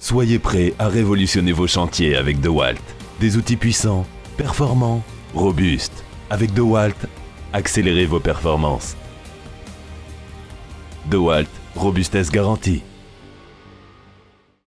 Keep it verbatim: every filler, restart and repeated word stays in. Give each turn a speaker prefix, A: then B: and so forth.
A: Soyez prêts à révolutionner vos chantiers avec DeWalt. Des outils puissants, performants, robustes. Avec DeWalt, accélérez vos performances. DeWalt, robustesse garantie.